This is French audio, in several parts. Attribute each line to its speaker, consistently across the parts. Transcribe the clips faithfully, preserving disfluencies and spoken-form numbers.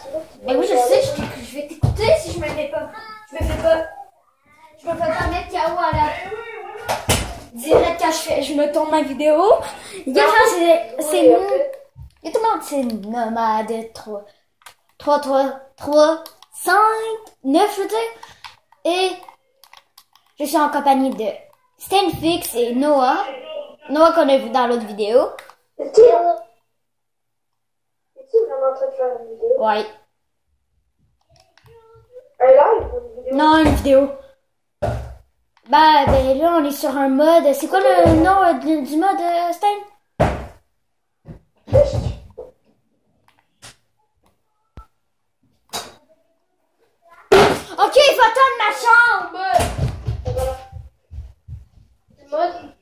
Speaker 1: Mais oui, je sais, je, je vais t'écouter si je me fais pas. Je me fais pas. Je me fais pas mettre K O à la. Direct quand je, fais, je me tourne ma vidéo. Il y a c'est. C'est nous. Il y a tout le monde, c'est nomade. trois, trois, trois, trois, cinq, neuf, je veux dire. Et. Je suis en compagnie de Stanfix et Noah. Noah qu'on a vu dans l'autre vidéo.
Speaker 2: Es-tu vraiment en train de faire une vidéo?
Speaker 1: Ouais.
Speaker 2: Un live ou une vidéo?
Speaker 1: Non, une vidéo. Bah, ben là, on est sur un mode. C'est quoi le nom euh, du, du mode, euh, Stan? Ok, il faut attendre ma chambre!
Speaker 2: Voilà. Du mode?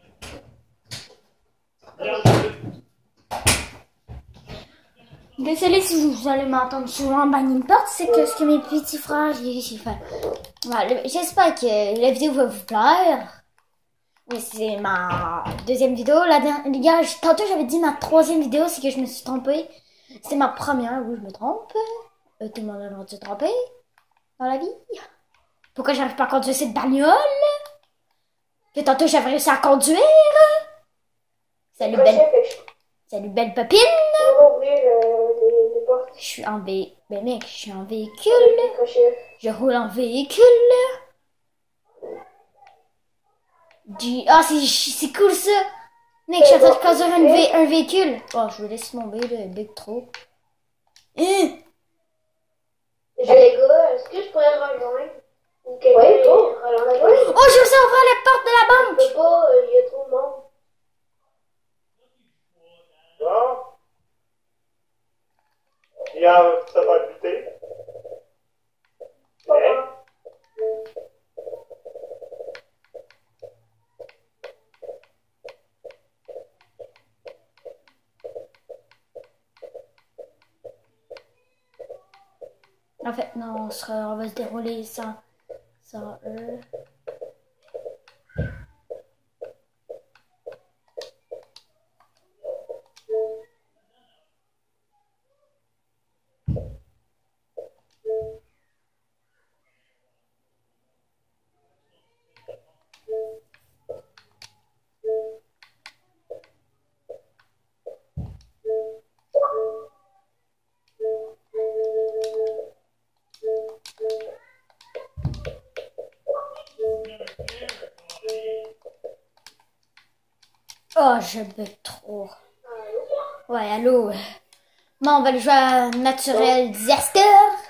Speaker 1: Désolé si vous allez m'entendre souvent bagner une porte, c'est que ce que mes petits frères, j'ai fait. Voilà, j'espère que la vidéo va vous plaire. Oui, c'est ma deuxième vidéo. La dernière, tantôt j'avais dit ma troisième vidéo, c'est que je me suis trompée. C'est ma première, oui, je me trompe. Euh, tout le monde a le droit de se tromper dans la vie. Pourquoi j'arrive pas à conduire cette bagnole? Que tantôt j'avais réussi à conduire. Salut, belle. Salut, belle copine.
Speaker 2: On va ouvrir euh, les, les portes.
Speaker 1: Je suis en vé... Ben mec, je suis en véhicule. Je roule en véhicule. Du... Ah, c'est c'est cool ça. Mec, je suis en train de conduire un, vé... un véhicule. Oh, je vais laisser tomber le big trop. Hein?
Speaker 2: J'ai les gars, est-ce que je pourrais rejoindre? Ou quelqu'un
Speaker 1: Ouais,
Speaker 2: oh. rejoindre?
Speaker 1: Oh, je vais ouvrir la porte de la banque.
Speaker 2: Je peux pas, il y a trop de monde.
Speaker 3: Bon. Il y a ça va habiter.
Speaker 1: En fait, non, on, sera, on va se dérouler sans, sans eux. Oh, je bug trop. Ouais, allô. Bon, on va le jouer à Natural Disaster.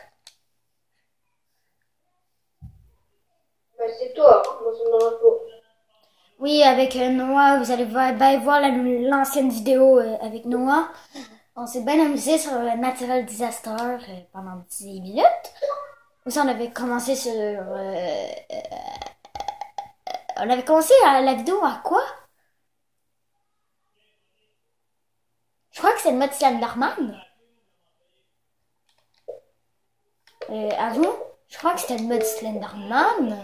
Speaker 2: Ben, c'est toi, moi ça me dérange pas.
Speaker 1: Oui, avec euh, Noah, vous allez voir, ben, voir l'ancienne vidéo euh, avec Noah. On s'est bien amusé sur euh, Natural Disaster euh, pendant dix minutes. Aussi, on avait commencé sur... Euh, euh, on avait commencé à, la vidéo à quoi? Je crois que c'est le mode Slenderman. Euh, à vous? Je crois que c'était le mode Slenderman.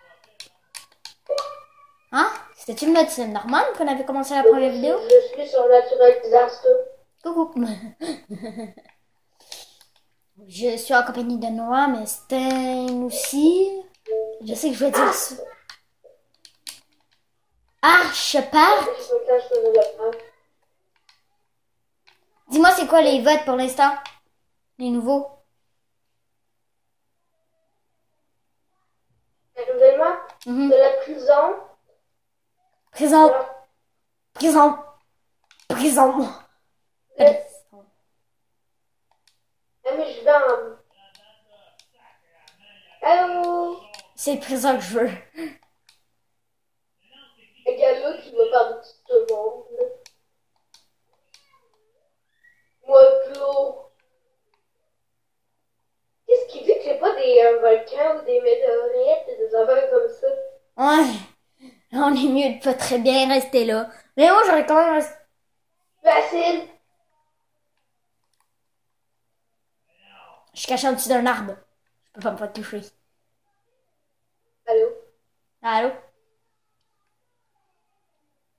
Speaker 1: Hein? C'était-tu le mode Slenderman qu'on avait commencé la première vidéo?
Speaker 2: Je suis sur Natural Disaster.
Speaker 1: Coucou. Je suis en compagnie de Noah, mais Stan aussi. Je sais que je vais dire ça. Archepart. Dis-moi c'est quoi les votes pour l'instant? Les nouveaux?
Speaker 2: Renouvellement
Speaker 1: Mm-hmm.
Speaker 2: de la prison.
Speaker 1: Prison. Prison. Prison.
Speaker 2: Le... Ah, mais je vais en... Allô?
Speaker 1: C'est prison que je veux.
Speaker 2: Un gars là qui va parler de tout le monde. Moi, Flo. Qu'est-ce qui dit que j'ai pas des euh, volcans ou des météorites et des affaires comme ça?
Speaker 1: Ouais. On est mieux de pas très bien rester là. Mais moi, j'aurais quand même resté...
Speaker 2: Facile.
Speaker 1: Je suis caché en dessous d'un arbre. Je peux pas me faire toucher.
Speaker 2: Allô?
Speaker 1: Allô?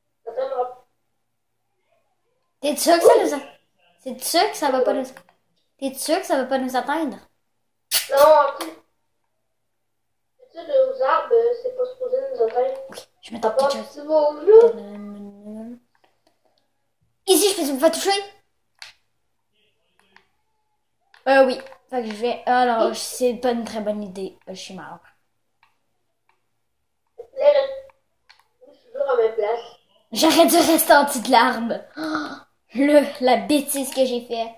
Speaker 2: Attends,
Speaker 1: T'es sûr que ça nous a... C'est sûr que ça va pas nous... T'es sûr que ça va pas nous atteindre?
Speaker 2: Non, en plus. D'habitude, aux arbres, euh, c'est pas supposé nous atteindre.
Speaker 1: Je me
Speaker 2: T'as
Speaker 1: tape
Speaker 2: pas
Speaker 1: quelque
Speaker 2: un
Speaker 1: chose.
Speaker 2: petit mauve là?
Speaker 1: Ici, je peux me faire toucher? Euh, oui. Fait que je vais... Alors, c'est pas une très bonne idée. Je suis mort.
Speaker 2: Là, je suis toujours à ma place.
Speaker 1: J'aurais dû rester en dessous de l'arbre. Oh, le, la bêtise que j'ai fait.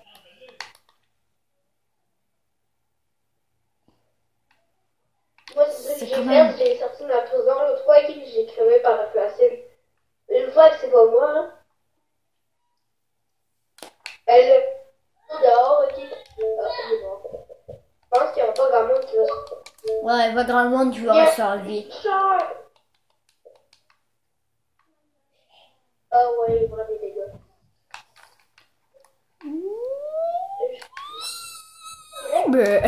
Speaker 2: Moi, c'est ça que
Speaker 1: C'est
Speaker 2: j'ai
Speaker 1: quand
Speaker 2: fait.
Speaker 1: même-
Speaker 2: J'ai sorti de ma prison l'autre fois et j'ai crevé par la placide. Une fois que c'est pas moi, hein. Elle dehors, ok. Ah, elle est morte. Je pense qu'il n'y aura pas grand monde qui va se...
Speaker 1: Ouais, il va grand monde qui va s'enlever.
Speaker 2: Cher. Ah ouais, il prend des dégâts.
Speaker 1: Bleh.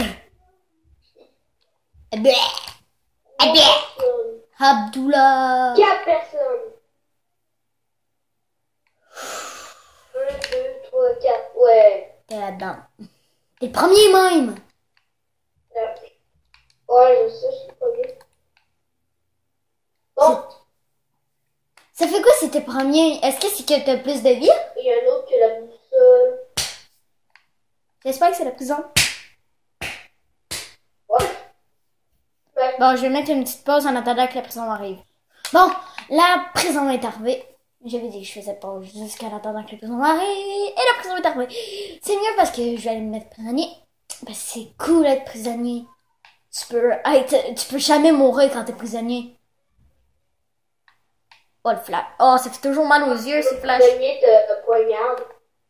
Speaker 1: Bleh. Bleh.
Speaker 2: Personne.
Speaker 1: Abdullah.
Speaker 2: Quatre personnes. Un, deux, trois, quatre. Ouais.
Speaker 1: T'es là-dedans. T'es le premier même.
Speaker 2: Euh, Ouais, je sais, je suis pas bien. Bon,
Speaker 1: Ça fait quoi si t'es premier? Est-ce que c'est que t'as plus de vie?
Speaker 2: il y a un autre qui a la boussole.
Speaker 1: J'espère que c'est la prison.
Speaker 2: Ouais. Ouais.
Speaker 1: Bon, je vais mettre une petite pause en attendant que la prison arrive. Bon, la prison est arrivée. J'avais dit que je faisais pause jusqu'à attendant que la prison arrive. Et la prison est arrivée. C'est mieux parce que je vais aller me mettre prisonnier. Parce que c'est cool d'être prisonnier. Tu peux être, tu peux jamais mourir quand t'es prisonnier. Oh, le flash. Oh, ça fait toujours mal aux yeux, ces flashs.
Speaker 2: Le premier te poignarde.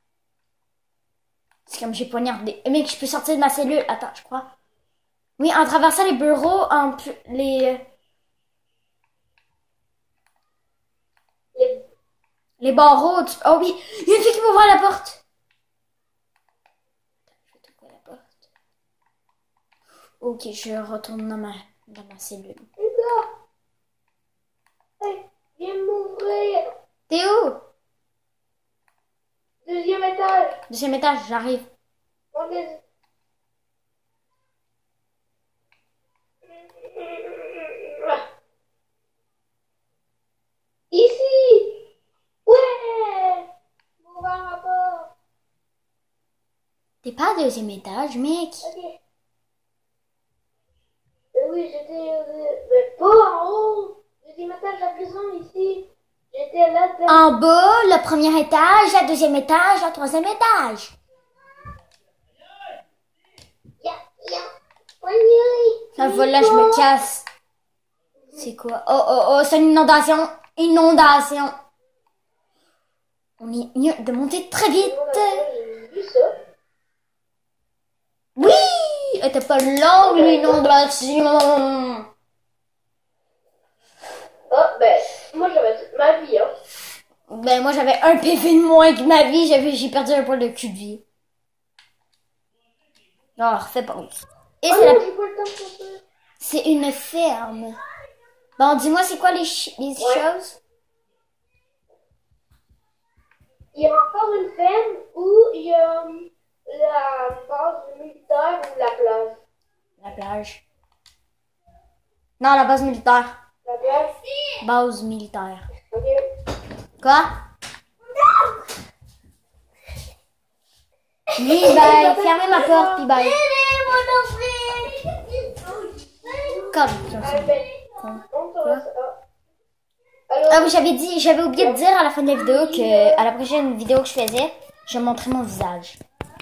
Speaker 1: C'est comme j'ai poignardé. Eh, mec, je peux sortir de ma cellule. Attends, je crois. Oui, en traversant les bureaux, en plus, les,
Speaker 2: Les...
Speaker 1: les barreaux. Tu... Oh oui, il y a une fille qui m'ouvre la porte. Je vais t'ouvrir la porte. Ok, je retourne dans ma, dans ma cellule.
Speaker 2: Les gars! Hey, viens m'ouvrir!
Speaker 1: T'es où?
Speaker 2: Deuxième étage!
Speaker 1: Deuxième étage, j'arrive.
Speaker 2: On est... Ici! Ouais! M'ouvrir ma porte!
Speaker 1: T'es pas à deuxième étage, mec.
Speaker 2: Ok. Euh, oui, j'étais... Euh, mais pas en haut! Deuxième étage de la prison, ici! J'étais là-dedans!
Speaker 1: En bas, le premier étage, le deuxième étage, le troisième étage.
Speaker 2: Ya, ya! Poignet!
Speaker 1: Ça va, là, je me casse. C'est quoi? Oh, oh, oh, c'est une inondation. Inondation. On est mieux de monter très vite.
Speaker 2: J'ai vu ça.
Speaker 1: Oui! Elle était pas longue, l'inondation.
Speaker 2: Ah, ben, moi j'avais toute ma vie, hein.
Speaker 1: Ben, moi, j'avais un P V de moins que ma vie. J'avais, j'ai perdu un poil de cul de vie. Non, refais pas. Et
Speaker 2: Oh
Speaker 1: c'est
Speaker 2: non,
Speaker 1: la...
Speaker 2: j'ai pas le temps de faire ça.
Speaker 1: c'est une ferme. Bon, dis-moi, c'est quoi les, chi- les
Speaker 2: Ouais.
Speaker 1: choses?
Speaker 2: Il y a encore une ferme où il y a hum, la base militaire ou la plage.
Speaker 1: La plage. Non, la base militaire.
Speaker 2: La plage?
Speaker 1: Base militaire.
Speaker 2: Ok.
Speaker 1: Quoi? Oui, bye. Fermez ma porte, puis bye. Comme ça.
Speaker 2: Ah, ben, on te laisse- ah. Alors,
Speaker 1: Ah oui, j'avais dit, j'avais oublié de dire à la fin de la vidéo que à la prochaine vidéo que je faisais, je montrais mon visage.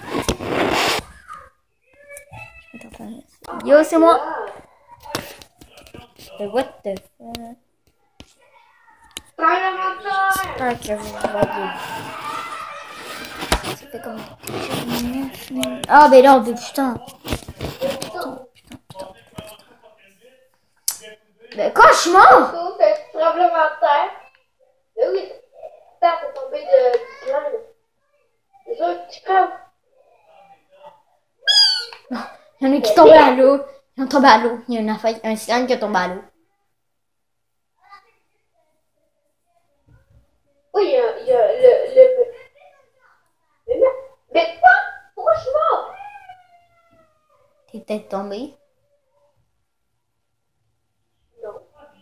Speaker 1: Yo, c'est moi.
Speaker 2: ah,
Speaker 1: What the fuck?
Speaker 2: parlementaire!
Speaker 1: Ok, je vais. Ça fait comme. Ah, ben non, mais putain. Putain, putain, putain. Ben quoi, je suis mort?
Speaker 2: Surtout, c'est tremblement de terre. Mais oui, terre t'es tombé de du slime. C'est sûr que tu crèves.
Speaker 1: Il y en a qui tombent à l'eau. Ils ont tombé à l'eau. Il y a une affaire, un slime qui est tombé à l'eau.
Speaker 2: Oui, il y a, il y a le, le... Mais, mais, mais quoi? Pourquoi je suis mort?
Speaker 1: T'es peut-être tombé.
Speaker 2: Non.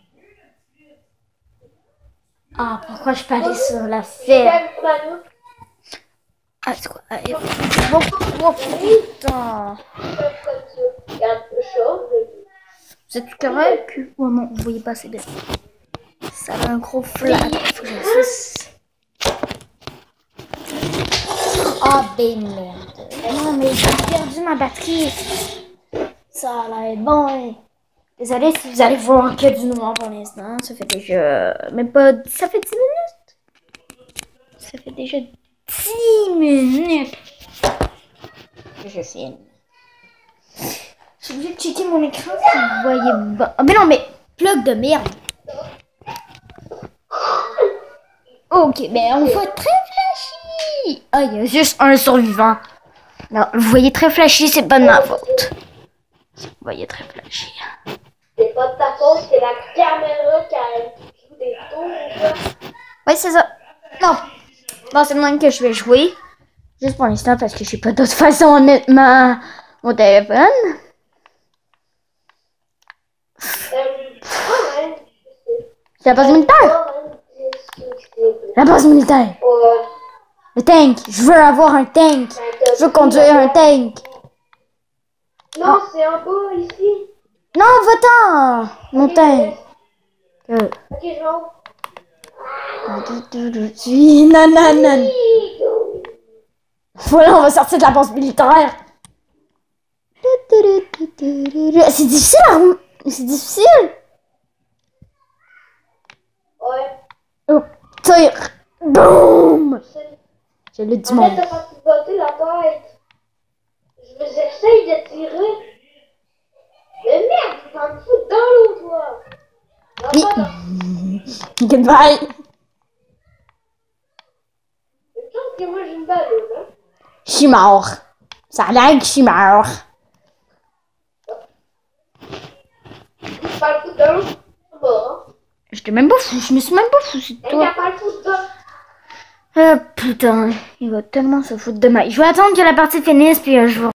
Speaker 1: Ah, pourquoi je peux aller sur la ferme?
Speaker 2: Quel panneau?
Speaker 1: Ah, c'est quoi? Ah, bon, oh, putain.
Speaker 2: Comme ça. Il y a un peu chaud.
Speaker 1: Vous êtes correct? Oh non, vous voyez pas, c'est bien. Ça a un gros flat. Faut que j'assiste. Ah, ben merde. Non, mais j'ai perdu ma batterie. Ça a l'air bon, hein. Désolé si vous allez voir que du noir pour l'instant. Ça fait déjà... Même pas... Ça fait dix minutes. Ça fait déjà dix minutes que je filme. J'ai obligé de checker mon écran si vous voyez pas. Oh, mais non, mais plug de merde. Ok, mais on voit très flashy. Ah, il y a juste un survivant. Non, vous voyez très flashy, c'est pas de ma faute. Vous voyez très flashy.
Speaker 2: C'est pas de ta faute, c'est la caméra qui a joue des tours ou quoi?
Speaker 1: Oui, c'est ça. Non. Bon, c'est le même que je vais jouer. Juste pour l'instant, parce que je sais pas d'autre façon à mettre ma... mon téléphone.
Speaker 2: Euh, ah ouais.
Speaker 1: C'est la base militaire. La base militaire.
Speaker 2: Ouais.
Speaker 1: Le tank. Je veux avoir un tank. Je veux conduire un tank.
Speaker 2: Non, c'est en bas ici.
Speaker 1: Non, va-t'en. Mon
Speaker 2: Ok,
Speaker 1: tank. Euh.
Speaker 2: Ok, je monte.
Speaker 1: Non, non, non. Voilà, on va sortir de la base militaire. C'est difficile à rem- C'est difficile.
Speaker 2: Ouais.
Speaker 1: Oh, tire. Boum. J'ai le du
Speaker 2: En
Speaker 1: monde.
Speaker 2: fait, t'as pas pu botter la tête. Je j'essaye de tirer. Mais merde, tu vas me foutre dans l'eau, toi. Non,
Speaker 1: Oui.
Speaker 2: pas dans...
Speaker 1: Goodbye.
Speaker 2: Une chance que moi j'ai une ballonne, hein.
Speaker 1: Je suis mort. Ça a l'air que je suis mort.
Speaker 2: Tu vas le foutre dans l'eau. C'est bon, hein.
Speaker 1: Je t'ai même pas fou. Je me suis même pas foutu de
Speaker 2: Mais
Speaker 1: toi.
Speaker 2: t'as pas le foutre dans...
Speaker 1: Ah putain. Il va tellement se foutre de ma... Je vais attendre que la partie finisse puis euh, je vais